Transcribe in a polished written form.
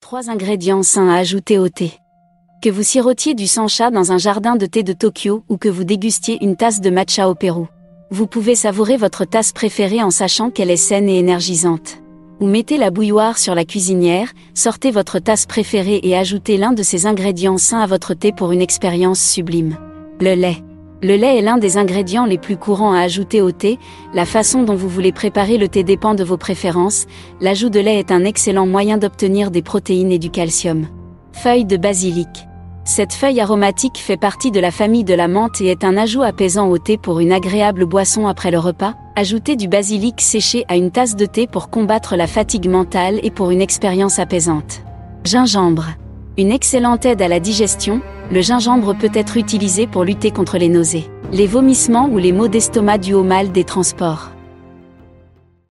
3 ingrédients sains à ajouter au thé. Que vous sirotiez du sencha dans un jardin de thé de Tokyo ou que vous dégustiez une tasse de matcha au Pérou, vous pouvez savourer votre tasse préférée en sachant qu'elle est saine et énergisante. Ou mettez la bouilloire sur la cuisinière, sortez votre tasse préférée et ajoutez l'un de ces ingrédients sains à votre thé pour une expérience sublime. Le lait. Le lait est l'un des ingrédients les plus courants à ajouter au thé. La façon dont vous voulez préparer le thé dépend de vos préférences. L'ajout de lait est un excellent moyen d'obtenir des protéines et du calcium. Feuille de basilic. Cette feuille aromatique fait partie de la famille de la menthe et est un ajout apaisant au thé pour une agréable boisson après le repas. Ajoutez du basilic séché à une tasse de thé pour combattre la fatigue mentale et pour une expérience apaisante. Gingembre. Une excellente aide à la digestion, le gingembre peut être utilisé pour lutter contre les nausées, les vomissements ou les maux d'estomac dus au mal des transports.